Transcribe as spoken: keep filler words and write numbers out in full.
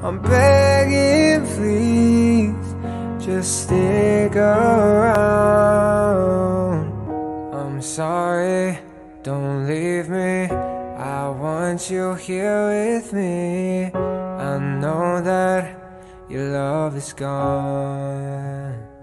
I'm begging, please, just stick around. I'm sorry, don't leave me, I want you here with me. I know that your love is gone.